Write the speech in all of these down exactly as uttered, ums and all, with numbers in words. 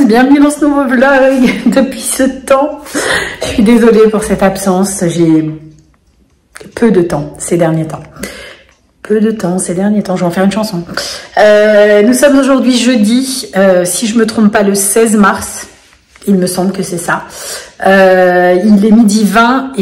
bienvenue dans ce nouveau vlog depuis ce temps. Je suis désolée pour cette absence, j'ai peu de temps ces derniers temps. Peu de temps ces derniers temps, je vais en faire une chanson. Euh, nous sommes aujourd'hui jeudi, euh, si je me trompe pas, le seize mars. Il me semble que c'est ça. Euh, il est midi vingt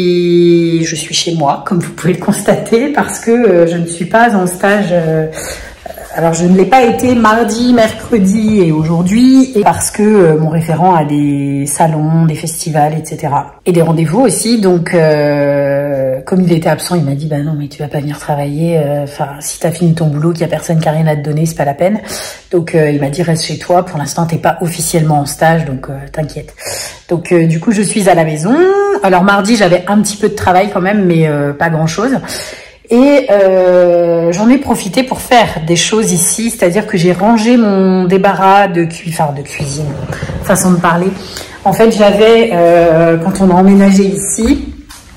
et je suis chez moi, comme vous pouvez le constater, parce que euh, je ne suis pas en stage. Euh, alors, je ne l'ai pas été mardi, mercredi et aujourd'hui, et parce que euh, mon référent a des salons, des festivals, et cetera. Et des rendez-vous aussi. Donc, euh, comme il était absent, il m'a dit, bah non, mais tu vas pas venir travailler. Enfin, euh, si t'as fini ton boulot, qu'il y a personne qui a rien à te donner, c'est pas la peine. Donc, euh, il m'a dit, reste chez toi. Pour l'instant, t'es pas officiellement en stage, donc euh, t'inquiète. Donc, euh, du coup, je suis à la maison. Alors, mardi, j'avais un petit peu de travail quand même, mais euh, pas grand-chose. Et euh, j'en ai profité pour faire des choses ici, c'est-à-dire que j'ai rangé mon débarras de, cu enfin, de cuisine, façon de parler. En fait, j'avais, euh, quand on a emménagé ici,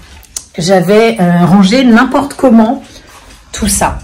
j'avais euh, rangé n'importe comment tout ça.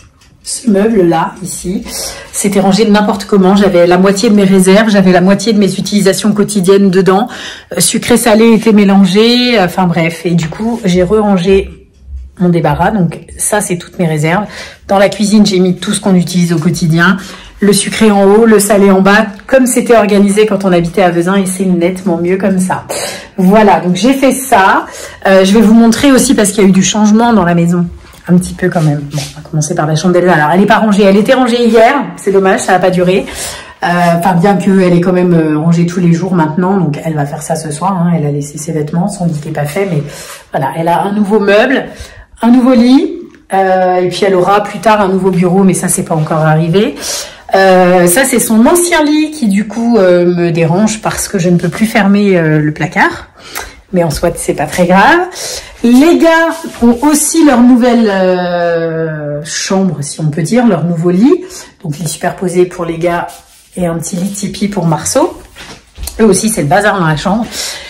Ce meuble-là, ici, c'était rangé n'importe comment. J'avais la moitié de mes réserves, j'avais la moitié de mes utilisations quotidiennes dedans. Euh, sucré-salé était mélangé, enfin bref. Et du coup, j'ai re-rangé mon débarras, donc ça c'est toutes mes réserves. Dans la cuisine, j'ai mis tout ce qu'on utilise au quotidien, le sucré en haut, le salé en bas, comme c'était organisé quand on habitait à Vezin, et c'est nettement mieux comme ça. Voilà, donc j'ai fait ça. Euh, je vais vous montrer aussi, parce qu'il y a eu du changement dans la maison, un petit peu quand même. Bon, on va commencer par la chambre d'Elsa. Alors elle n'est pas rangée, elle était rangée hier, c'est dommage, ça n'a pas duré. Enfin, euh, bien qu'elle est quand même euh, rangée tous les jours maintenant, donc elle va faire ça ce soir, hein. Elle a laissé ses vêtements, son lit n'est pas fait, mais voilà, elle a un nouveau meuble, un nouveau lit, euh, et puis elle aura plus tard un nouveau bureau, mais ça c'est pas encore arrivé. Euh, ça c'est son ancien lit qui du coup euh, me dérange parce que je ne peux plus fermer euh, le placard, mais en soi c'est pas très grave. Les gars ont aussi leur nouvelle euh, chambre, si on peut dire, leur nouveau lit, donc lit superposé pour les gars et un petit lit tipi pour Marceau. Eux aussi c'est le bazar dans la chambre.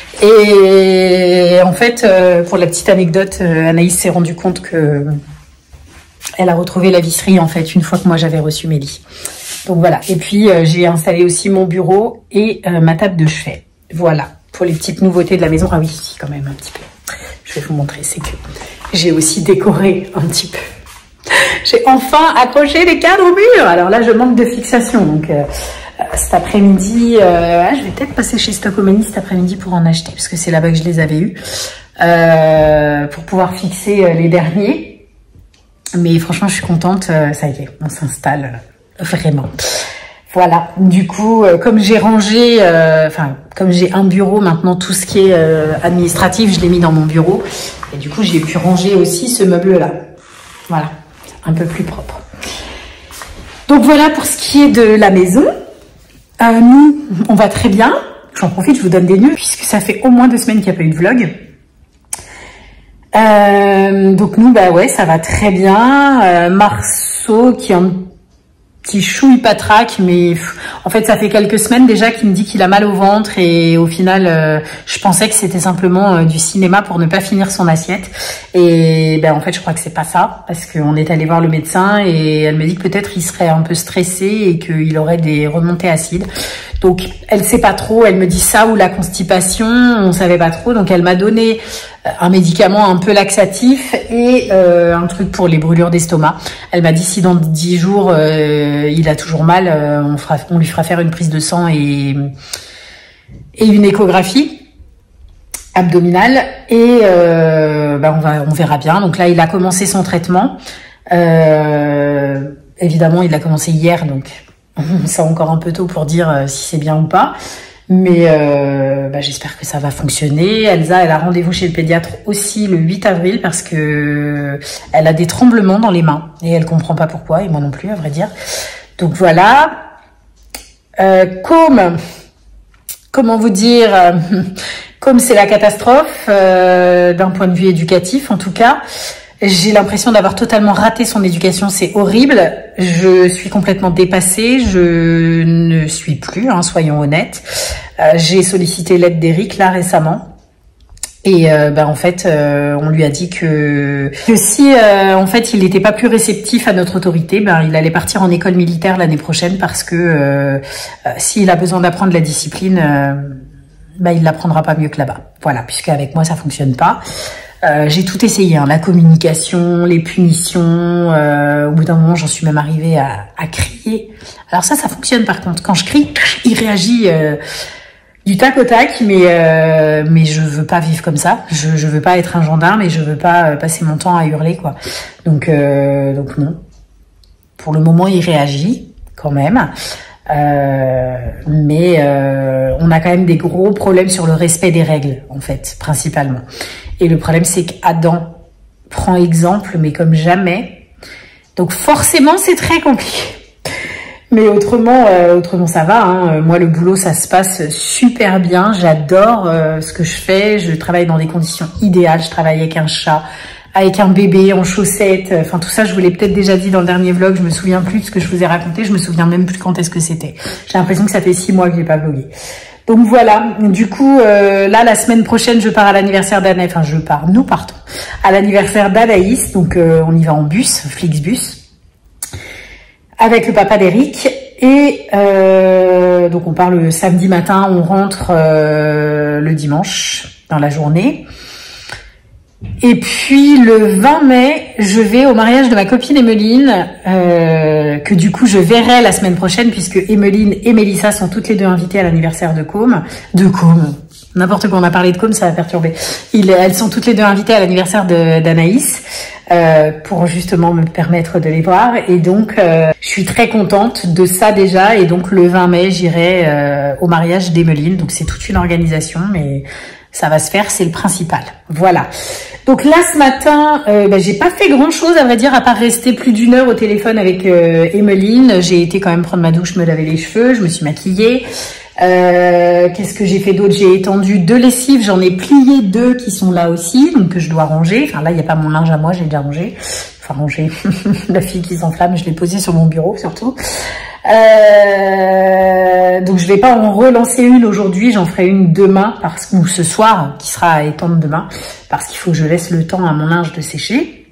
Et en fait, euh, pour la petite anecdote, euh, Anaïs s'est rendu compte que elle a retrouvé la visserie en fait une fois que moi j'avais reçu mes lits. Donc voilà. Et puis euh, j'ai installé aussi mon bureau et euh, ma table de chevet. Voilà pour les petites nouveautés de la maison. Ah oui, si, quand même un petit peu. Je vais vous montrer, c'est que j'ai aussi décoré un petit peu. J'ai enfin accroché les cadres au mur. Alors là, je manque de fixation, donc. Euh, Cet après-midi, euh, je vais peut-être passer chez Stockomanie cet après-midi pour en acheter, parce que c'est là-bas que je les avais eus, euh, pour pouvoir fixer euh, les derniers. Mais franchement, je suis contente, euh, ça y est, on s'installe euh, vraiment. Voilà, du coup, euh, comme j'ai rangé, enfin, euh, comme j'ai un bureau maintenant, tout ce qui est euh, administratif, je l'ai mis dans mon bureau. Et du coup, j'ai pu ranger aussi ce meuble-là. Voilà, un peu plus propre. Donc voilà pour ce qui est de la maison. Euh, nous, on va très bien. J'en profite, je vous donne des news, puisque ça fait au moins deux semaines qu'il n'y a pas eu de vlog. Euh, donc nous, bah ouais, ça va très bien. Euh, Marceau, qui est un petit chouille patraque, mais pff, en fait, ça fait quelques semaines déjà qu'il me dit qu'il a mal au ventre, et au final, euh, je pensais que c'était simplement euh, du cinéma pour ne pas finir son assiette. Et ben en fait, je crois que c'est pas ça, parce qu'on est allé voir le médecin et elle me dit que peut-être il serait un peu stressé et qu'il aurait des remontées acides. Donc, elle sait pas trop, elle me dit ça ou la constipation, on savait pas trop. Donc, elle m'a donné un médicament un peu laxatif et euh, un truc pour les brûlures d'estomac. Elle m'a dit si dans dix jours, euh, il a toujours mal, euh, on, fera, on lui fera faire une prise de sang et, et une échographie abdominale. Et euh, bah on, va, on verra bien. Donc là, il a commencé son traitement. Euh, évidemment, il a commencé hier, donc c'est encore un peu tôt pour dire euh, si c'est bien ou pas. Mais euh, bah, j'espère que ça va fonctionner. Elsa, elle a rendez-vous chez le pédiatre aussi le huit avril parce que elle a des tremblements dans les mains et elle comprend pas pourquoi, et moi non plus à vrai dire. Donc voilà. Euh, comme, comment vous dire, euh, comme c'est la catastrophe euh, d'un point de vue éducatif en tout cas. J'ai l'impression d'avoir totalement raté son éducation, c'est horrible. Je suis complètement dépassée, je ne suis plus, hein, soyons honnêtes. Euh, j'ai sollicité l'aide d'Eric là récemment. Et euh, bah, en fait, euh, on lui a dit que, que si euh, en fait il n'était pas plus réceptif à notre autorité, ben il allait partir en école militaire l'année prochaine parce que euh, euh, s'il a besoin d'apprendre la discipline, euh, ben il l'apprendra pas mieux que là-bas. Voilà, puisqu'avec moi ça fonctionne pas. Euh, j'ai tout essayé, hein, la communication, les punitions. Euh, au bout d'un moment, j'en suis même arrivée à, à crier. Alors ça, ça fonctionne par contre. Quand je crie, il réagit. Euh, Du tac au tac, mais euh, mais je veux pas vivre comme ça. Je je veux pas être un gendarme et je veux pas passer mon temps à hurler quoi. Donc euh, donc non. Pour le moment, il réagit quand même, euh, mais euh, on a quand même des gros problèmes sur le respect des règles en fait, principalement. Et le problème c'est qu'Adam prend exemple, mais comme jamais. Donc forcément, c'est très compliqué. Mais autrement, euh, autrement ça va. Hein. Moi, le boulot, ça se passe super bien. J'adore euh, ce que je fais. Je travaille dans des conditions idéales. Je travaille avec un chat, avec un bébé en chaussettes. Enfin, tout ça, je vous l'ai peut-être déjà dit dans le dernier vlog. Je me souviens plus de ce que je vous ai raconté. Je me souviens même plus quand est-ce que c'était. J'ai l'impression que ça fait six mois que j'ai pas vlogué. Donc voilà. Du coup, euh, là, la semaine prochaine, je pars à l'anniversaire d'Anaïs. Enfin, je pars. Nous partons à l'anniversaire d'Anaïs. Donc, euh, on y va en bus, Flixbus, avec le papa d'Eric. Et euh, donc on part le samedi matin, on rentre euh, le dimanche dans la journée. Et puis le vingt mai, je vais au mariage de ma copine Emeline, euh, que du coup je verrai la semaine prochaine, puisque Emeline et Mélissa sont toutes les deux invitées à l'anniversaire de Côme. De Côme, n'importe quoi, on a parlé de Côme, ça va perturber. Ils, elles sont toutes les deux invitées à l'anniversaire d'Anaïs. Euh, pour justement me permettre de les voir, et donc euh, je suis très contente de ça déjà. Et donc le vingt mai, j'irai euh, au mariage d'Emeline. Donc c'est toute une organisation, mais ça va se faire, c'est le principal. Voilà. Donc là ce matin, euh, bah, j'ai pas fait grand chose à vrai dire, à part rester plus d'une heure au téléphone avec euh, Emeline. J'ai été quand même prendre ma douche, me laver les cheveux, je me suis maquillée. Euh, qu'est-ce que j'ai fait d'autre? J'ai étendu deux lessives, j'en ai plié deux qui sont là aussi, donc que je dois ranger. Enfin là, il n'y a pas mon linge à moi, j'ai déjà rangé. Enfin rangé, la fille qui s'enflamme, je l'ai posée sur mon bureau surtout. Euh, donc je vais pas en relancer une aujourd'hui, j'en ferai une demain, parce que, ou ce soir, qui sera à étendre demain, parce qu'il faut que je laisse le temps à mon linge de sécher.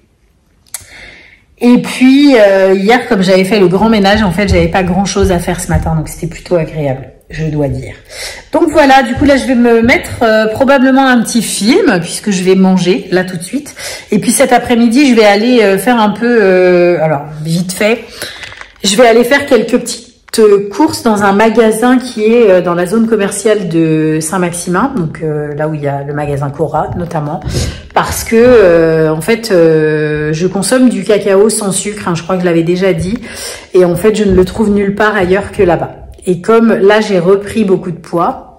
Et puis euh, hier, comme j'avais fait le grand ménage, en fait, j'avais pas grand chose à faire ce matin, donc c'était plutôt agréable, je dois dire. Donc voilà, du coup là je vais me mettre euh, probablement un petit film, puisque je vais manger là tout de suite. Et puis cet après-midi, je vais aller euh, faire un peu, euh, alors vite fait, je vais aller faire quelques petites courses dans un magasin qui est euh, dans la zone commerciale de Saint-Maximin, donc euh, là où il y a le magasin Cora notamment, parce que euh, en fait euh, je consomme du cacao sans sucre, hein, je crois que je l'avais déjà dit, et en fait je ne le trouve nulle part ailleurs que là-bas. Et comme là, j'ai repris beaucoup de poids,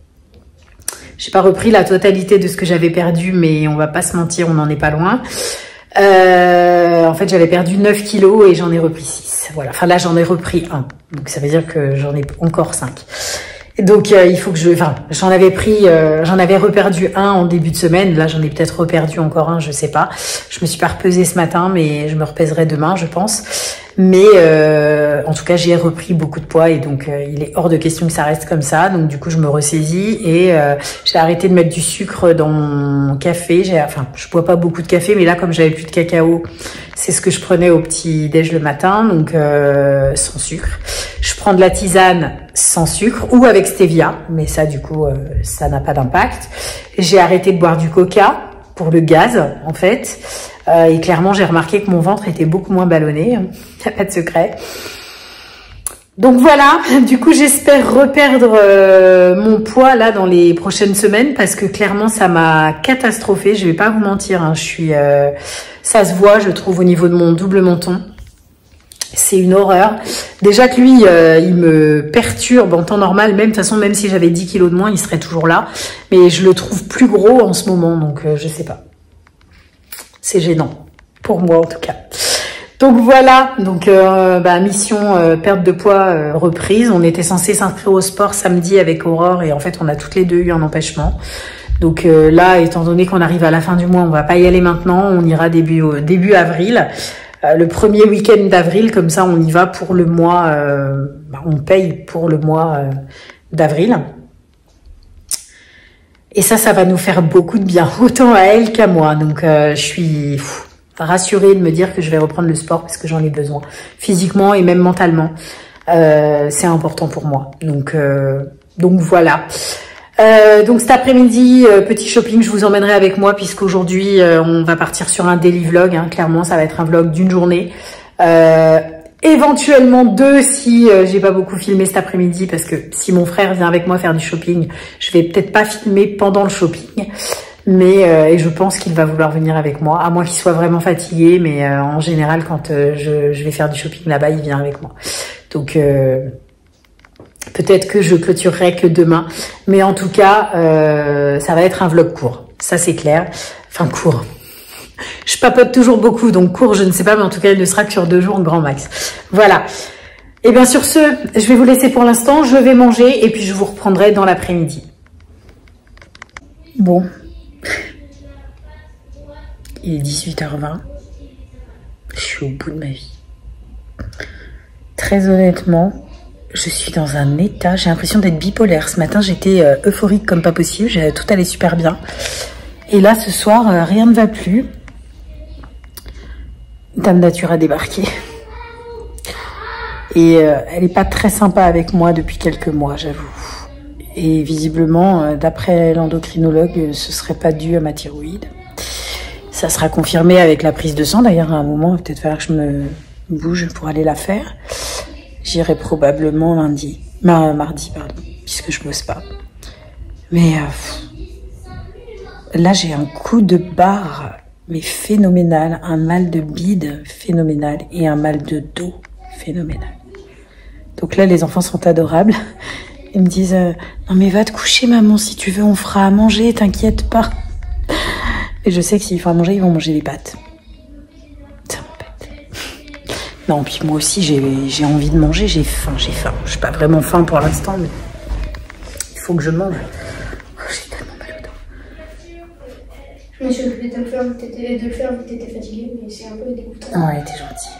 j'ai pas repris la totalité de ce que j'avais perdu, mais on va pas se mentir, on n'en est pas loin. Euh, en fait, j'avais perdu neuf kilos et j'en ai repris six. Voilà. Enfin, là, j'en ai repris un. Donc, ça veut dire que j'en ai encore cinq. Donc, euh, il faut que je... Enfin, j'en avais pris... Euh, j'en avais reperdu un en début de semaine. Là, j'en ai peut-être reperdu encore un, je sais pas. Je me suis pas repesée ce matin, mais je me repèserai demain, je pense. Mais euh, en tout cas, j'ai repris beaucoup de poids et donc euh, il est hors de question que ça reste comme ça. Donc du coup, je me ressaisis et euh, j'ai arrêté de mettre du sucre dans mon café. J'ai, enfin, je bois pas beaucoup de café, mais là, comme j'avais plus de cacao, c'est ce que je prenais au petit déj le matin, donc euh, sans sucre. Je prends de la tisane sans sucre ou avec stevia, mais ça, du coup, euh, ça n'a pas d'impact. J'ai arrêté de boire du coca pour le gaz, en fait. Euh, et clairement, j'ai remarqué que mon ventre était beaucoup moins ballonné. Il n'y a pas de secret. Donc voilà, du coup, j'espère reperdre euh, mon poids là dans les prochaines semaines parce que clairement, ça m'a catastrophée. Je vais pas vous mentir, hein, je suis, euh, ça se voit, je trouve, au niveau de mon double menton. C'est une horreur. Déjà que lui, euh, il me perturbe en temps normal. Même de toute façon, même si j'avais dix kilos de moins, il serait toujours là. Mais je le trouve plus gros en ce moment, donc euh, je sais pas. C'est gênant, pour moi en tout cas. Donc voilà, donc euh, bah, mission euh, perte de poids euh, reprise. On était censé s'inscrire au sport samedi avec Aurore et en fait on a toutes les deux eu un empêchement. Donc euh, là, étant donné qu'on arrive à la fin du mois, on va pas y aller maintenant, on ira début, euh, début avril. Euh, le premier week-end d'avril, comme ça on y va pour le mois, euh, bah, on paye pour le mois euh, d'avril. Et ça, ça va nous faire beaucoup de bien, autant à elle qu'à moi. Donc, euh, je suis pff, rassurée de me dire que je vais reprendre le sport parce que j'en ai besoin, physiquement et même mentalement. Euh, c'est important pour moi. Donc, euh, donc voilà. Euh, donc cet après-midi, euh, petit shopping, je vous emmènerai avec moi puisqu'aujourd'hui, euh, on va partir sur un daily vlog. Hein, clairement, ça va être un vlog d'une journée. Euh, éventuellement deux si euh, j'ai pas beaucoup filmé cet après-midi parce que si mon frère vient avec moi faire du shopping, je vais peut-être pas filmer pendant le shopping. Mais euh, et je pense qu'il va vouloir venir avec moi, à moins qu'il soit vraiment fatigué. Mais euh, en général, quand euh, je, je vais faire du shopping là-bas, il vient avec moi. Donc... Euh, peut-être que je clôturerai que demain. Mais en tout cas, euh, ça va être un vlog court. Ça, c'est clair. Enfin, court. Je papote toujours beaucoup, donc court, je ne sais pas. Mais en tout cas, il ne sera que sur deux jours, grand max. Voilà. Et bien sur ce, je vais vous laisser pour l'instant. Je vais manger et puis je vous reprendrai dans l'après-midi. Bon. Il est dix-huit heures vingt. Je suis au bout de ma vie. Très honnêtement... je suis dans un état, j'ai l'impression d'être bipolaire. Ce matin, j'étais euh, euphorique comme pas possible, tout allait super bien. Et là, ce soir, euh, rien ne va plus. Dame Nature a débarqué. Et euh, elle n'est pas très sympa avec moi depuis quelques mois, j'avoue. Et visiblement, euh, d'après l'endocrinologue, ce serait pas dû à ma thyroïde. Ça sera confirmé avec la prise de sang. D'ailleurs, à un moment, il va peut-être falloir que je me bouge pour aller la faire. J'irai probablement lundi, bah, mardi, pardon, puisque je bosse pas. Mais euh, là, j'ai un coup de barre, mais phénoménal, un mal de bide phénoménal et un mal de dos phénoménal. Donc là, les enfants sont adorables. Ils me disent euh, « Non mais va te coucher, maman, si tu veux, on fera à manger, t'inquiète pas. » Et je sais que s'il faut à manger, ils vont manger des pâtes. Non, puis moi aussi, j'ai envie de manger, j'ai faim, j'ai faim. Je n'ai pas vraiment faim pour l'instant, mais il faut que je mange. Oh, j'ai tellement mal au dos. Je me suis occupée de le faire, de le faire, tu étais fatiguée, mais c'est un peu dégoûtant. Ah ouais, t'es gentil.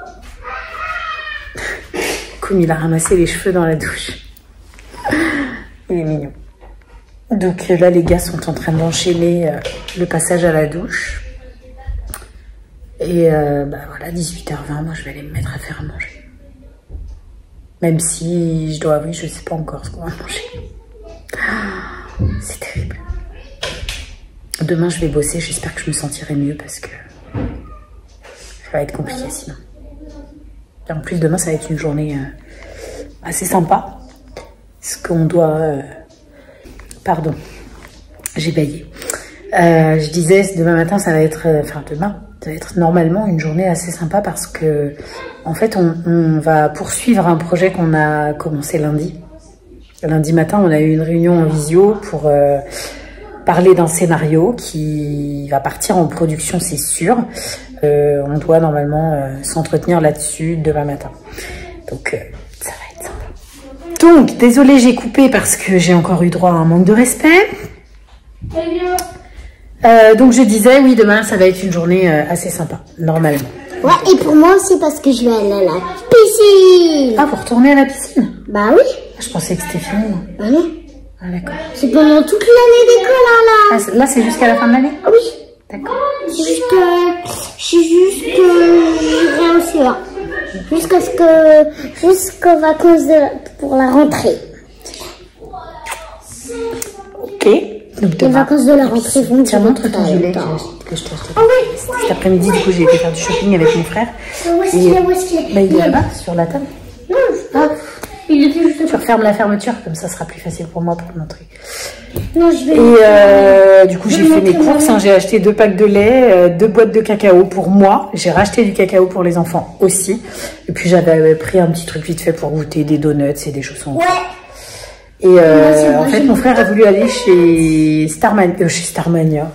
Comme il a ramassé les cheveux dans la douche. Il est mignon. Donc là, les gars sont en train d'enchaîner euh, le passage à la douche. Et euh, bah voilà, dix-huit heures vingt, moi je vais aller me mettre à faire à manger. Même si je dois avouer, je ne sais pas encore ce qu'on va manger. Oh, c'est terrible. Demain je vais bosser, j'espère que je me sentirai mieux parce que ça va être compliqué sinon. Et en plus demain ça va être une journée euh, assez sympa. Ce qu'on doit... Euh... Pardon, j'ai baillé. Euh, je disais, demain matin ça va être... Euh, enfin demain... Ça va être normalement une journée assez sympa parce que, en fait, on, on va poursuivre un projet qu'on a commencé lundi. Lundi matin, on a eu une réunion en visio pour euh, parler d'un scénario qui va partir en production, c'est sûr. Euh, on doit normalement euh, s'entretenir là-dessus demain matin. Donc, euh, ça va être sympa. Donc, désolée, j'ai coupé parce que j'ai encore eu droit à un manque de respect. Euh, donc je disais, oui, demain, ça va être une journée euh, assez sympa, normalement. Ouais, et pour moi aussi, parce que je vais aller à la piscine. Ah, vous retournez à la piscine? Bah oui. Je pensais que c'était fini. Bah non. Ah, d'accord. C'est pendant toute l'année d'école, là. Ah, là, c'est jusqu'à la fin de l'année? Ah oui. D'accord. C'est juste que... C'est juste que... J'irai aussi là. Jusqu'à ce que... Jusqu'aux vacances de... pour la rentrée. Ok. Donc, les vacances de la rentrée vont tiens, montre ton gilet que je t'ai acheté. Ah oui. Cet après-midi, du coup, j'ai été faire du shopping avec mon frère. Où est-ce qu'il est? Où est-ce qu'il est? Bah, il est là-bas, sur la table. Non, ah, il était juste... Tu refermes la fermeture, comme ça, ce sera plus facile pour moi pour le montrer. Non, je vais... Et euh, du coup, j'ai fait mes courses. Hein, j'ai acheté deux packs de lait, euh, deux boîtes de cacao pour moi. J'ai racheté du cacao pour les enfants aussi. Et puis, j'avais pris un petit truc vite fait pour goûter des donuts et des chaussons. Ouais. Et euh, moi, en fait, mon frère a voulu aller chez Starmania. Euh, chez Starmania.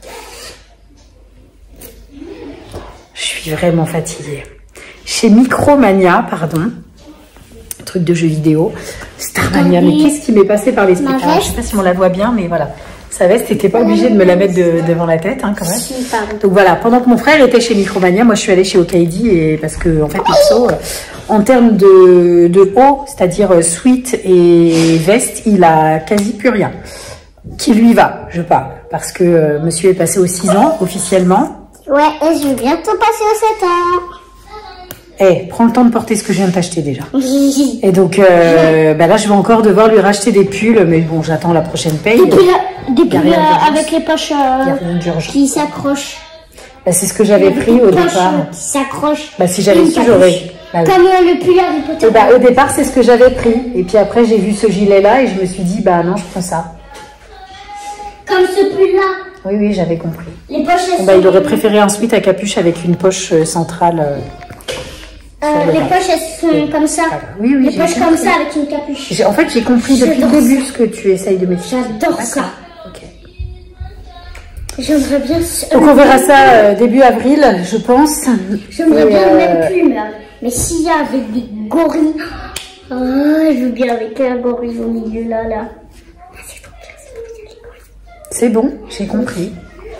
Je suis vraiment fatiguée. Chez Micromania, pardon. Truc de jeux vidéo. Starmania, mais qu'est-ce qui m'est passé par l'esprit? Je sais pas si on la voit bien, mais voilà. Sa veste, t'étais pas obligée de me la mettre de, devant la tête, hein, quand même. Si, pardon. Donc voilà, pendant que mon frère était chez Micromania, moi je suis allée chez Okaidi et parce que en fait, Pixo, en termes de, de haut, c'est-à-dire sweat et veste, il a quasi plus rien. qui lui va, je parle, parce que euh, monsieur est passé aux six ans officiellement. Ouais, et je vais bientôt passer aux sept ans. Eh, prends le temps de porter ce que je viens de t'acheter déjà. Et donc, euh, bah là, je vais encore devoir lui racheter des pulls, mais bon, j'attends la prochaine paye. Des pulls, des pulls avec les poches euh, qui s'accrochent. Bah, c'est ce que j'avais pris au départ. Qui s'accrochent. Bah, si j'avais su, j'aurais. Bah, comme euh, le pull Harry Potter. Et bah, au départ, c'est ce que j'avais pris. Et puis après, j'ai vu ce gilet-là et je me suis dit, bah non, je prends ça. Comme ce pull-là. Oui, oui, j'avais compris. Les poches, elles bon, bah, il aurait préféré un sweat à capuche avec une poche euh, centrale. Euh, Euh, les poches, elles sont comme ça. Oui, oui, les poches compris. Comme ça avec une capuche. En fait, j'ai compris depuis le début ce que tu essayes de m'expliquer. J'adore ça. Okay. J'aimerais bien. Donc, on verra ça euh, début avril, je pense. J'aimerais bien euh... le même pull, mais, mais s'il y a avec des gorilles. Oh, je veux bien avec un gorille au milieu là, là. C'est bon, j'ai compris.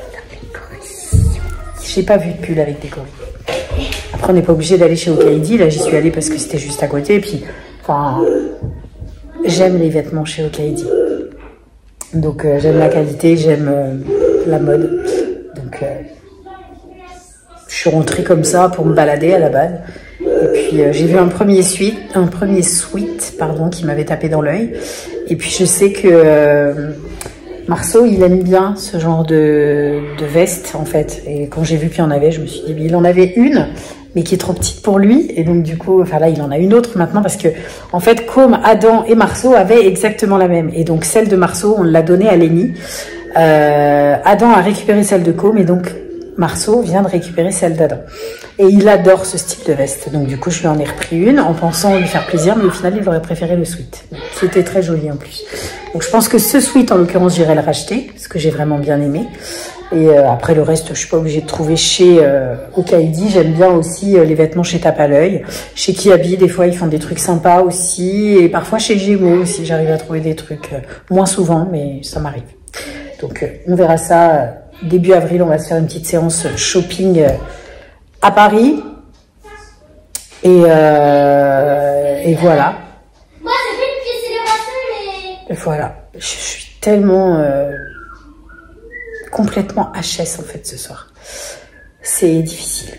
J'ai pas vu de pull avec des gorilles. Après, on n'est pas obligé d'aller chez Okaidi. Là, j'y suis allée parce que c'était juste à côté. Et puis, enfin, j'aime les vêtements chez Okaidi. Donc, euh, j'aime la qualité, j'aime euh, la mode. Donc, euh, je suis rentrée comme ça pour me balader à la base. Et puis, euh, j'ai vu un premier sweat, un premier sweat, pardon, qui m'avait tapé dans l'œil. Et puis, je sais que euh, Marceau, il aime bien ce genre de, de veste, en fait. Et quand j'ai vu qu'il y en avait, je me suis dit, il en avait une, mais qui est trop petite pour lui. Et donc, du coup, enfin là, il en a une autre maintenant parce que, en fait, comme Adam et Marceau avaient exactement la même. Et donc, celle de Marceau, on l'a donnée à Lénie. Euh, Adam a récupéré celle de Com et donc, Marceau vient de récupérer celle d'Adam. Et il adore ce style de veste. Donc, du coup, je lui en ai repris une en pensant lui faire plaisir, mais au final, il aurait préféré le sweat. C'était très joli en plus. Donc, je pense que ce sweat, en l'occurrence, j'irai le racheter parce que j'ai vraiment bien aimé. Et euh, après, le reste, je suis pas obligée de trouver chez euh, Okaidi. J'aime bien aussi euh, les vêtements chez Tape à l'œil. Chez Kiabi, des fois, ils font des trucs sympas aussi. Et parfois, chez Gémeaux aussi, j'arrive à trouver des trucs euh, moins souvent, mais ça m'arrive. Donc, euh, on verra ça. Euh, début avril, on va se faire une petite séance shopping euh, à Paris. Et, euh, et voilà. Moi, j'ai fait une petite célébration, mais... Et voilà. Je suis tellement... Euh, complètement H S en fait ce soir. C'est difficile.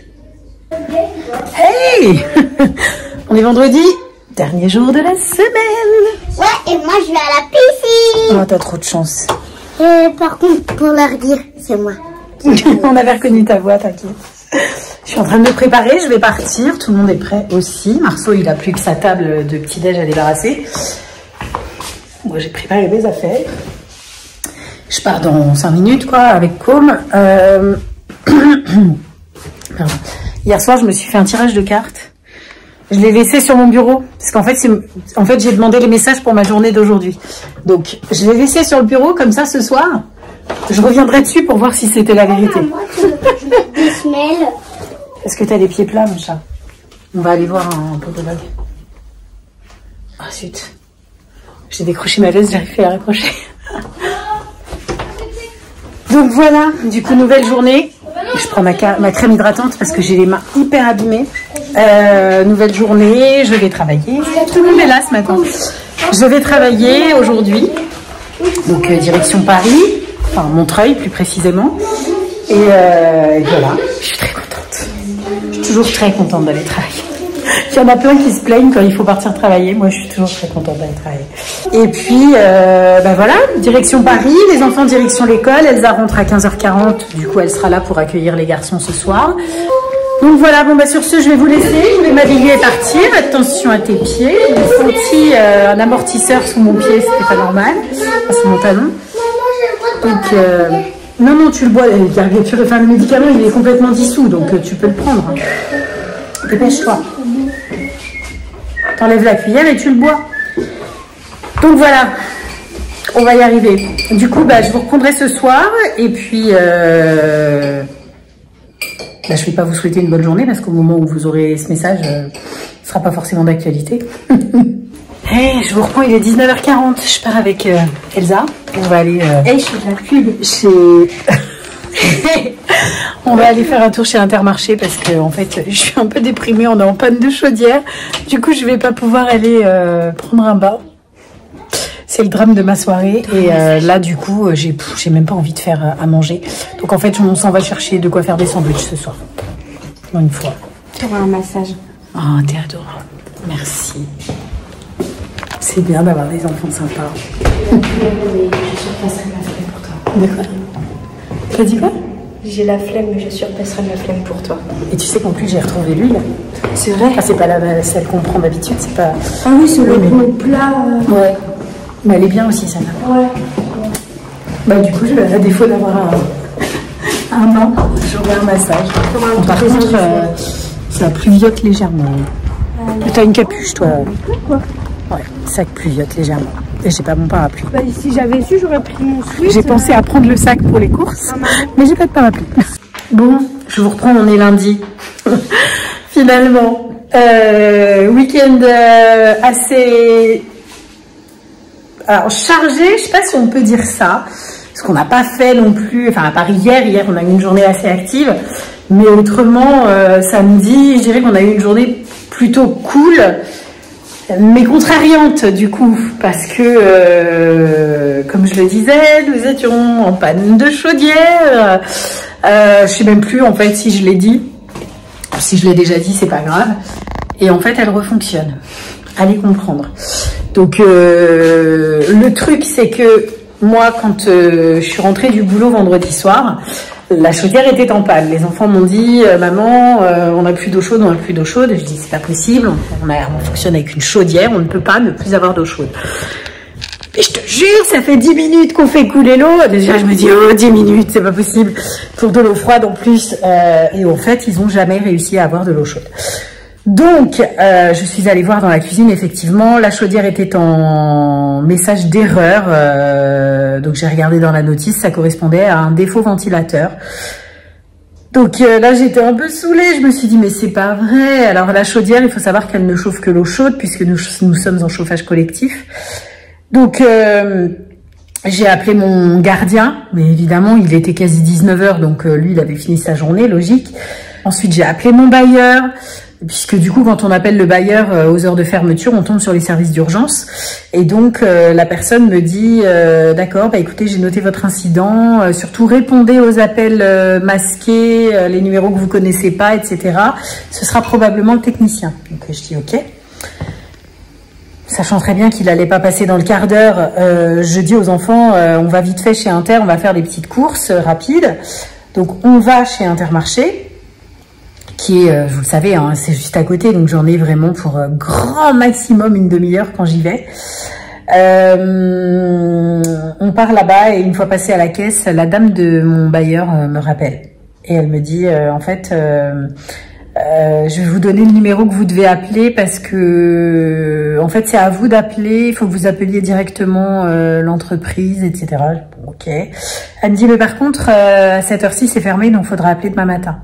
Hey on est vendredi, dernier jour de la semaine. Ouais, et moi je vais à la piscine. Oh, t'as trop de chance. Et par contre, pour leur dire, c'est moi. On avait reconnu ta voix, t'inquiète. Je suis en train de me préparer, je vais partir. Tout le monde est prêt aussi. Marceau, il a plus que sa table de petit-déj à débarrasser. Moi, j'ai préparé mes affaires. Je pars dans cinq minutes, quoi, avec Com. Euh... Hier soir, je me suis fait un tirage de cartes. Je l'ai laissé sur mon bureau. Parce qu'en fait, en fait j'ai demandé les messages pour ma journée d'aujourd'hui. Donc, je l'ai laissé sur le bureau, comme ça, ce soir. Je reviendrai dessus pour voir si c'était la vérité. Moi, je veux des semelles. Est-ce que tu as les pieds plats, mon chat? On va aller voir un, un podologue. Ah, zut. J'ai décroché ma veste, j'arrive à la raccrocher. Donc voilà, du coup, nouvelle journée. Je prends ma, ma crème hydratante parce que j'ai les mains hyper abîmées. Euh, nouvelle journée, je vais travailler. Tout le monde est là ce matin. Je vais travailler aujourd'hui. Donc, euh, direction Paris, enfin Montreuil plus précisément. Et, euh, et voilà, je suis très contente. Je suis toujours très contente d'aller travailler. Il y en a plein qui se plaignent quand il faut partir travailler. Moi, je suis toujours très contente d'aller travailler. Et puis, euh, ben voilà, direction Paris, les enfants direction l'école. Elsa rentre à quinze heures quarante. Du coup, elle sera là pour accueillir les garçons ce soir. Donc voilà, bon bah sur ce, je vais vous laisser. Je vais m'habiller et partir. Attention à tes pieds. J'ai senti euh, un amortisseur sous mon pied, c'était pas normal. Enfin, sous mon talon. Donc, euh, non, non, tu le bois. Enfin, le médicament, il est complètement dissous, donc euh, tu peux le prendre. Hein. Dépêche-toi. T'enlèves la cuillère et tu le bois. Donc voilà, on va y arriver. Du coup, bah, je vous reprendrai ce soir. Et puis, euh, bah, je ne vais pas vous souhaiter une bonne journée parce qu'au moment où vous aurez ce message, euh, ce ne sera pas forcément d'actualité. Hey, je vous reprends, il est dix-neuf heures quarante. Je pars avec euh, Elsa. On va aller euh, hey, chez la pub. Chez... On va aller faire un tour chez Intermarché parce que en fait je suis un peu déprimée, on est en panne de chaudière. Du coup je vais pas pouvoir aller euh, prendre un bain. C'est le drame de ma soirée. Et euh, là, du coup, j'ai j'ai même pas envie de faire à manger. Donc, en fait, on s'en va chercher de quoi faire des sandwichs ce soir. Une fois. Tu auras un massage. Oh, t'es adorable. Merci. C'est bien d'avoir des enfants sympas. D'accord. T'as dit quoi? J'ai la flemme, mais je surpasserai ma flemme pour toi. Et tu sais qu'en plus, j'ai retrouvé l'huile. C'est vrai? Enfin, c'est pas la, celle qu'on prend d'habitude, c'est pas... Ah oui, c'est oui, le mais... plat. Euh... Ouais. Mais elle est bien aussi, celle-là. Ouais. Bah, du coup, je, à défaut d'avoir un, un bain, j'aurai un massage. Bon, par contre, euh, ça pluviote légèrement. Ah, t'as une capuche, toi? Quoi? Ouais, ça pluviote légèrement. Et j'ai pas mon parapluie. Bah, si j'avais su, j'aurais pris mon sweat. J'ai pensé à prendre le sac pour les courses, ah, mais j'ai pas de parapluie. Bon, je vous reprends, on est lundi. Finalement. Euh, week-end euh, assez... Alors, chargé, je sais pas si on peut dire ça. Parce qu'on n'a pas fait non plus... Enfin, à part hier, hier on a eu une journée assez active. Mais autrement, euh, samedi, je dirais qu'on a eu une journée plutôt cool. Mais contrariante du coup, parce que, euh, comme je le disais, nous étions en panne de chaudière. Euh, je sais même plus en fait si je l'ai dit. Si je l'ai déjà dit, c'est pas grave. Et en fait, elle refonctionne. Allez comprendre. Donc, euh, le truc, c'est que moi, quand euh, je suis rentrée du boulot vendredi soir, la chaudière était en panne. Les enfants m'ont dit euh, « Maman, euh, on n'a plus d'eau chaude, on n'a plus d'eau chaude. » Je dis « C'est pas possible, on, a, on fonctionne avec une chaudière, on ne peut pas ne plus avoir d'eau chaude. » Et je te jure, ça fait dix minutes qu'on fait couler l'eau. Déjà, je me dis « Oh, dix minutes, c'est pas possible. » Pour de l'eau froide en plus. Euh, et en fait, ils n'ont jamais réussi à avoir de l'eau chaude. Donc, euh, je suis allée voir dans la cuisine, effectivement, la chaudière était en message d'erreur. Euh, donc, j'ai regardé dans la notice, ça correspondait à un défaut ventilateur. Donc euh, là, j'étais un peu saoulée. Je me suis dit, mais c'est pas vrai. Alors, la chaudière, il faut savoir qu'elle ne chauffe que l'eau chaude, puisque nous, nous sommes en chauffage collectif. Donc, euh, j'ai appelé mon gardien, mais évidemment, il était quasi dix-neuf heures, donc euh, lui, il avait fini sa journée, logique. Ensuite, j'ai appelé mon bailleur. Puisque du coup, quand on appelle le bailleur euh, aux heures de fermeture, on tombe sur les services d'urgence. Et donc, euh, la personne me dit euh, « D'accord, bah écoutez, j'ai noté votre incident. Euh, surtout, répondez aux appels euh, masqués, euh, les numéros que vous connaissez pas, et cetera. Ce sera probablement le technicien. » Donc, je dis « Ok. » Sachant très bien qu'il allait pas passer dans le quart d'heure, euh, je dis aux enfants euh, « On va vite fait chez Inter, on va faire des petites courses euh, rapides. » Donc, on va chez Intermarché. Qui est, vous le savez, hein, c'est juste à côté, donc j'en ai vraiment pour euh, grand maximum une demi-heure quand j'y vais. Euh, on part là-bas et une fois passé à la caisse, la dame de mon bailleur euh, me rappelle. Et elle me dit, euh, en fait, euh, euh, je vais vous donner le numéro que vous devez appeler parce que, en fait, c'est à vous d'appeler, il faut que vous appeliez directement euh, l'entreprise, et cetera. Bon, ok. Elle me dit, mais par contre, euh, à cette heure-ci, c'est fermé, donc il faudra appeler demain matin.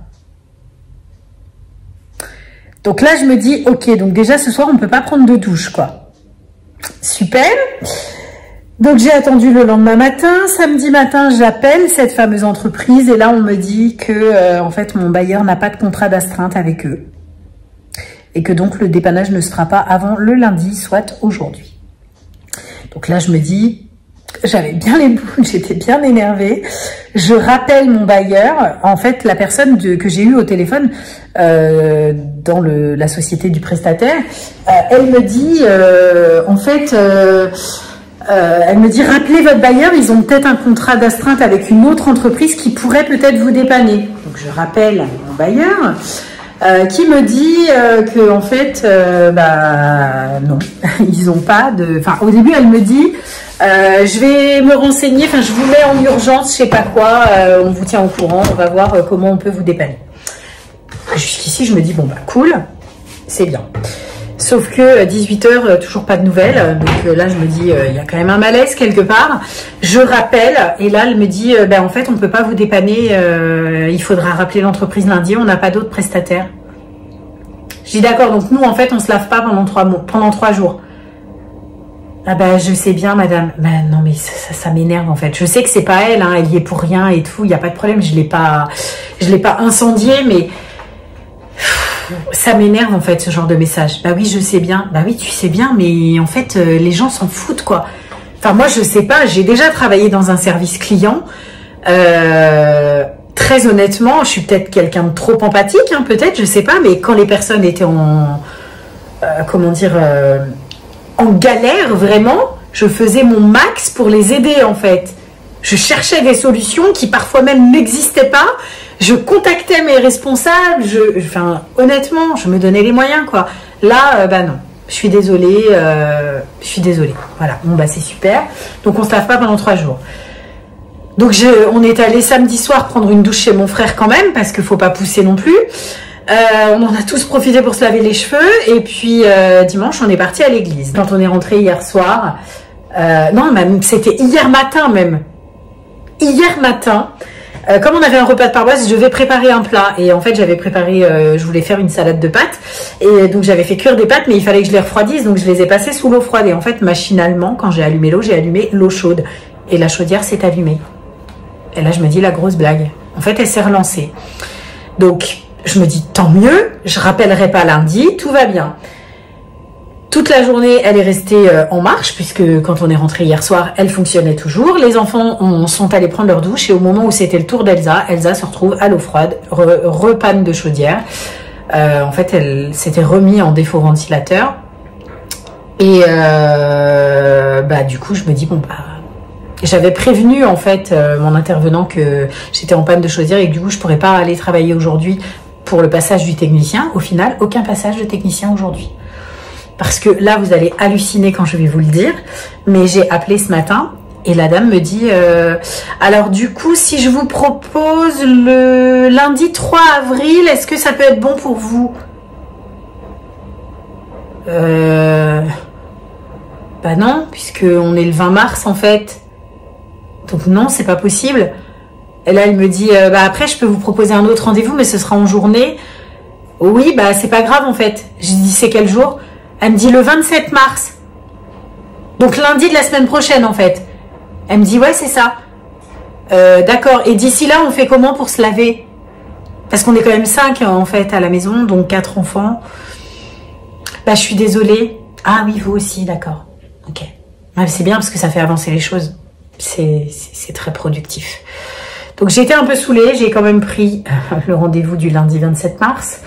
Donc là, je me dis, ok, donc déjà ce soir, on ne peut pas prendre de douche, quoi. Super. Donc j'ai attendu le lendemain matin. Samedi matin, j'appelle cette fameuse entreprise et là, on me dit que, euh, en fait, mon bailleur n'a pas de contrat d'astreinte avec eux. Et que donc, le dépannage ne sera pas avant le lundi, soit aujourd'hui. Donc là, je me dis... J'avais bien les boules, j'étais bien énervée. Je rappelle mon bailleur, en fait, la personne de, que j'ai eue au téléphone euh, dans le, la société du prestataire, euh, elle me dit, euh, en fait, euh, euh, elle me dit, rappelez votre bailleur, ils ont peut-être un contrat d'astreinte avec une autre entreprise qui pourrait peut-être vous dépanner. Donc je rappelle mon bailleur. Euh, qui me dit euh, que en fait, euh, bah non, ils ont pas de. Enfin, au début, elle me dit, euh, je vais me renseigner. Enfin, je vous mets en urgence, je sais pas quoi. Euh, on vous tient au courant. On va voir euh, comment on peut vous dépanner. Jusqu'ici, je me dis bon bah cool, c'est bien. Sauf que dix-huit heures, euh, toujours pas de nouvelles. Donc euh, là, je me dis, il euh, y a quand même un malaise quelque part. Je rappelle, et là, elle me dit, euh, ben, en fait, on ne peut pas vous dépanner. Euh, il faudra rappeler l'entreprise lundi. On n'a pas d'autres prestataires. Je dis d'accord. Donc nous, en fait, on se lave pas pendant trois mois, pendant trois jours. Ah ben, je sais bien, madame. Ben non, mais ça, ça, ça m'énerve en fait. Je sais que c'est pas elle. Hein, elle y est pour rien et tout. Il n'y a pas de problème. Je l'ai pas, je l'ai pas incendié, mais ça m'énerve en fait ce genre de message. Bah oui, je sais bien. Bah oui, tu sais bien, mais en fait, euh, les gens s'en foutent quoi. Enfin, moi, je sais pas, j'ai déjà travaillé dans un service client. Euh, très honnêtement, je suis peut-être quelqu'un de trop empathique, hein, peut-être, je sais pas, mais quand les personnes étaient en... Euh, comment dire... Euh, en galère, vraiment, je faisais mon max pour les aider, en fait. Je cherchais des solutions qui parfois même n'existaient pas. Je contactais mes responsables. Je, enfin, honnêtement, je me donnais les moyens, quoi. Là, euh, bah non. Je suis désolée. Euh, je suis désolée. Voilà. Bon, bah c'est super. Donc, on se lave pas pendant trois jours. Donc, je, on est allé samedi soir prendre une douche chez mon frère quand même, parce qu'il faut pas pousser non plus. Euh, on en a tous profité pour se laver les cheveux. Et puis, euh, dimanche, on est parti à l'église. Quand on est rentré hier soir... Euh, non, même c'était hier matin même. Hier matin, euh, comme on avait un repas de paroisse, je devais préparer un plat. Et en fait, j'avais préparé, euh, je voulais faire une salade de pâtes. Et donc, j'avais fait cuire des pâtes, mais il fallait que je les refroidisse. Donc, je les ai passées sous l'eau froide. Et en fait, machinalement, quand j'ai allumé l'eau, j'ai allumé l'eau chaude. Et la chaudière s'est allumée. Et là, je me dis, la grosse blague. En fait, elle s'est relancée. Donc, je me dis, tant mieux. Je rappellerai pas lundi. Tout va bien. Toute la journée, elle est restée en marche, puisque quand on est rentré hier soir, elle fonctionnait toujours. Les enfants ont, sont allés prendre leur douche, et au moment où c'était le tour d'Elsa, Elsa se retrouve à l'eau froide, re, repanne de chaudière. Euh, en fait, elle s'était remis en défaut ventilateur. Et euh, bah, du coup, je me dis, bon, bah, j'avais prévenu en fait euh, mon intervenant que j'étais en panne de chaudière et que du coup, je pourrais pas aller travailler aujourd'hui pour le passage du technicien. Au final, aucun passage de technicien aujourd'hui. Parce que là, vous allez halluciner quand je vais vous le dire. Mais j'ai appelé ce matin et la dame me dit euh, « Alors du coup, si je vous propose le lundi trois avril, est-ce que ça peut être bon pour vous ?» Euh... Bah non, puisqu'on est le vingt mars en fait. Donc non, c'est pas possible. Et là, elle me dit euh, « Bah après, je peux vous proposer un autre rendez-vous, mais ce sera en journée. » Oui, bah c'est pas grave en fait. Je dis « C'est quel jour ?» Elle me dit le vingt-sept mars. Donc lundi de la semaine prochaine en fait. Elle me dit ouais c'est ça. Euh, D'accord. Et d'ici là on fait comment pour se laver? Parce qu'on est quand même cinq en fait à la maison, donc quatre enfants. Bah je suis désolée. Ah oui vous aussi, d'accord. Ok. Ouais, c'est bien parce que ça fait avancer les choses. C'est très productif. Donc j'ai été un peu saoulée, j'ai quand même pris le rendez-vous du lundi vingt-sept mars.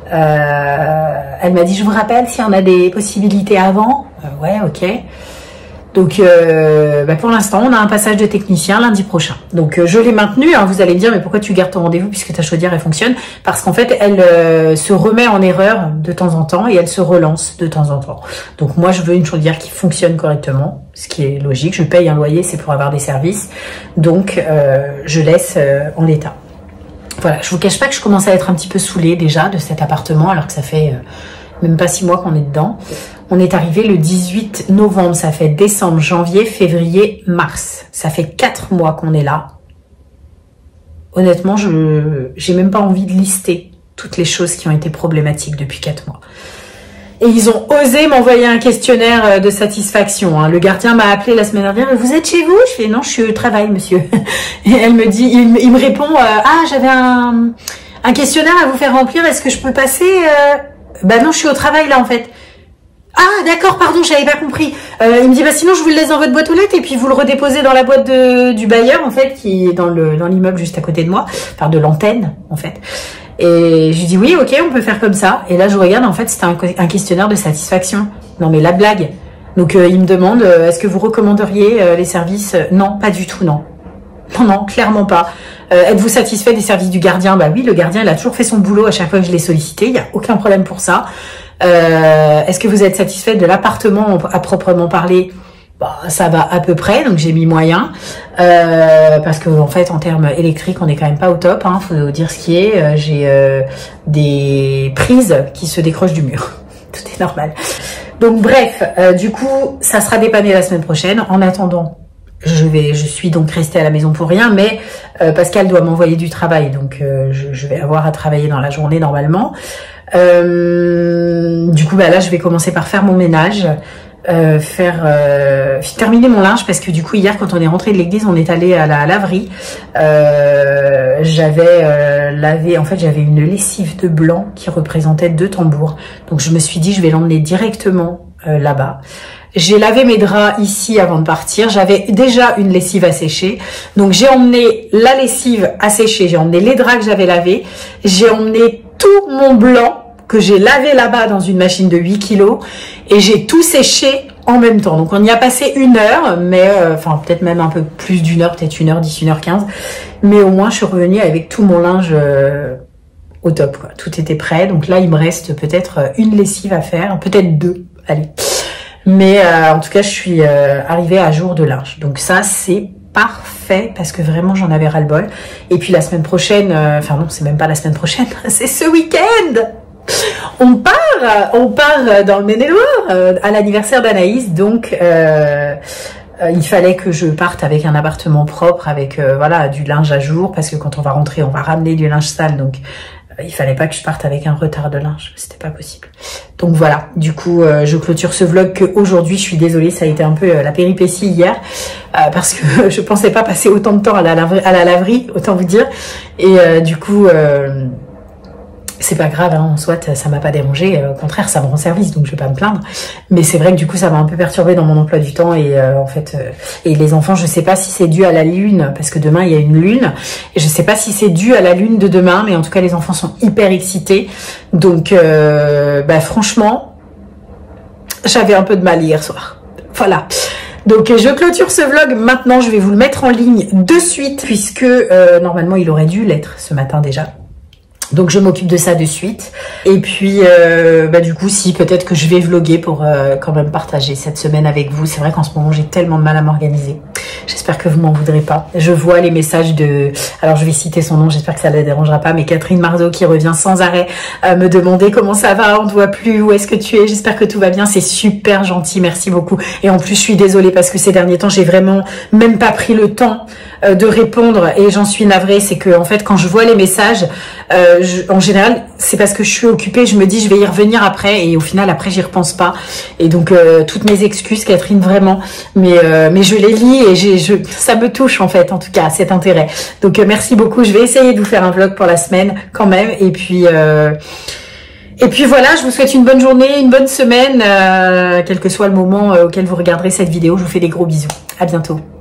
Euh, elle m'a dit, je vous rappelle s'il y en a des possibilités avant. Euh, ouais, ok. Donc, euh, bah pour l'instant, on a un passage de technicien lundi prochain. Donc, euh, je l'ai maintenu. Hein, vous allez me dire, mais pourquoi tu gardes ton rendez-vous puisque ta chaudière, elle fonctionne? Parce qu'en fait, elle euh, se remet en erreur de temps en temps et elle se relance de temps en temps. Donc, moi, je veux une chaudière qui fonctionne correctement, ce qui est logique. Je paye un loyer, c'est pour avoir des services. Donc, euh, je laisse euh, en l'état. Voilà, je vous cache pas que je commence à être un petit peu saoulée déjà de cet appartement, alors que ça fait euh, même pas six mois qu'on est dedans. On est arrivé le dix-huit novembre, ça fait décembre, janvier, février, mars. Ça fait quatre mois qu'on est là. Honnêtement, je j'ai même pas envie de lister toutes les choses qui ont été problématiques depuis quatre mois. Et ils ont osé m'envoyer un questionnaire de satisfaction. Hein. Le gardien m'a appelé la semaine dernière. « Vous êtes chez vous ?» Je fais « Non, je suis au travail, monsieur. » Et elle me dit, il, il me répond euh, « Ah, j'avais un, un questionnaire à vous faire remplir. Est-ce que je peux passer euh... ?» Bah non, je suis au travail là en fait. « Ah, d'accord, pardon, j'avais pas compris. Euh, » Il me dit « Bah sinon, je vous le laisse dans votre boîte aux lettres et puis vous le redéposez dans la boîte de, du bailleur en fait, qui est dans le dans l'immeuble juste à côté de moi, enfin de l'antenne en fait. » Et je lui dis oui, ok, on peut faire comme ça. Et là, je regarde, en fait, c'était un, un questionnaire de satisfaction. Non, mais la blague. Donc, euh, il me demande, euh, est-ce que vous recommanderiez euh, les services? Non, pas du tout, non. Non, non, clairement pas. Euh, Êtes-vous satisfait des services du gardien? Bah oui, le gardien, il a toujours fait son boulot à chaque fois que je l'ai sollicité. Il n'y a aucun problème pour ça. Euh, est-ce que vous êtes satisfait de l'appartement à proprement parler? Bah, ça va à peu près, donc j'ai mis moyen, euh, parce que en fait en termes électriques on est quand même pas au top, hein, faut dire ce qui est. Euh, j'ai euh, des prises qui se décrochent du mur, tout est normal. Donc bref, euh, du coup ça sera dépanné la semaine prochaine. En attendant, je vais, je suis donc restée à la maison pour rien, mais euh, Pascal doit m'envoyer du travail, donc euh, je, je vais avoir à travailler dans la journée normalement. Euh, du coup bah là je vais commencer par faire mon ménage. Euh, faire euh, terminer mon linge parce que du coup hier quand on est rentré de l'église on est allé à la laverie. Euh, j'avais euh, lavé, en fait j'avais une lessive de blanc qui représentait deux tambours, donc je me suis dit je vais l'emmener directement euh, là-bas. J'ai lavé mes draps ici avant de partir. J'avais déjà une lessive à sécher. Donc, j'ai emmené la lessive à sécher. J'ai emmené les draps que j'avais lavés. J'ai emmené tout mon blanc que j'ai lavé là-bas dans une machine de huit kilos. Et j'ai tout séché en même temps. Donc, on y a passé une heure. Mais, euh, enfin, peut-être même un peu plus d'une heure. Peut-être une heure dix, une heure quinze. Mais au moins, je suis revenue avec tout mon linge euh, au top, quoi. Tout était prêt. Donc là, il me reste peut-être une lessive à faire. Peut-être deux. Allez. Mais euh, en tout cas, je suis euh, arrivée à jour de linge. Donc ça, c'est parfait parce que vraiment, j'en avais ras-le-bol. Et puis la semaine prochaine, euh, enfin non, c'est même pas la semaine prochaine, c'est ce week-end. On part, on part dans le Maine-et-Loire euh, à l'anniversaire d'Anaïs. Donc, euh, euh, il fallait que je parte avec un appartement propre, avec euh, voilà du linge à jour parce que quand on va rentrer, on va ramener du linge sale. Donc, il fallait pas que je parte avec un retard de linge, c'était pas possible. Donc voilà, du coup, euh, je clôture ce vlog que aujourd'hui, je suis désolée, ça a été un peu euh, la péripétie hier, euh, parce que je pensais pas passer autant de temps à la laverie, à la laverie autant vous dire. Et euh, du coup, euh, c'est pas grave, hein, en soit, ça m'a pas dérangé. Au contraire, ça me rend service, donc je vais pas me plaindre. Mais c'est vrai que du coup, ça m'a un peu perturbée dans mon emploi du temps. Et euh, en fait, euh, et les enfants, je sais pas si c'est dû à la lune, parce que demain, il y a une lune. Et je sais pas si c'est dû à la lune de demain, mais en tout cas, les enfants sont hyper excités. Donc, euh, bah, franchement, j'avais un peu de mal hier soir. Voilà. Donc je clôture ce vlog maintenant. Je vais vous le mettre en ligne de suite, puisque euh, normalement, il aurait dû l'être ce matin déjà. Donc je m'occupe de ça de suite. Et puis euh, bah du coup si peut-être que je vais vlogger pour euh, quand même partager cette semaine avec vous. C'est vrai qu'en ce moment j'ai tellement de mal à m'organiser. J'espère que vous m'en voudrez pas. Je vois les messages de... Alors je vais citer son nom, j'espère que ça ne la dérangera pas. Mais Catherine Mardeau qui revient sans arrêt euh, me demander comment ça va, on ne te voit plus, où est-ce que tu es. J'espère que tout va bien, c'est super gentil, merci beaucoup. Et en plus je suis désolée parce que ces derniers temps j'ai vraiment même pas pris le temps euh, de répondre. Et j'en suis navrée, c'est que en fait quand je vois les messages... Euh, Je, en général, c'est parce que je suis occupée, je me dis je vais y revenir après et au final après j'y repense pas. Et donc euh, toutes mes excuses Catherine vraiment, mais euh, mais je les lis et j'ai je ça me touche en fait en tout cas cet intérêt. Donc euh, merci beaucoup, je vais essayer de vous faire un vlog pour la semaine quand même et puis euh, et puis voilà, je vous souhaite une bonne journée, une bonne semaine, euh, quel que soit le moment auquel vous regarderez cette vidéo. Je vous fais des gros bisous. À bientôt.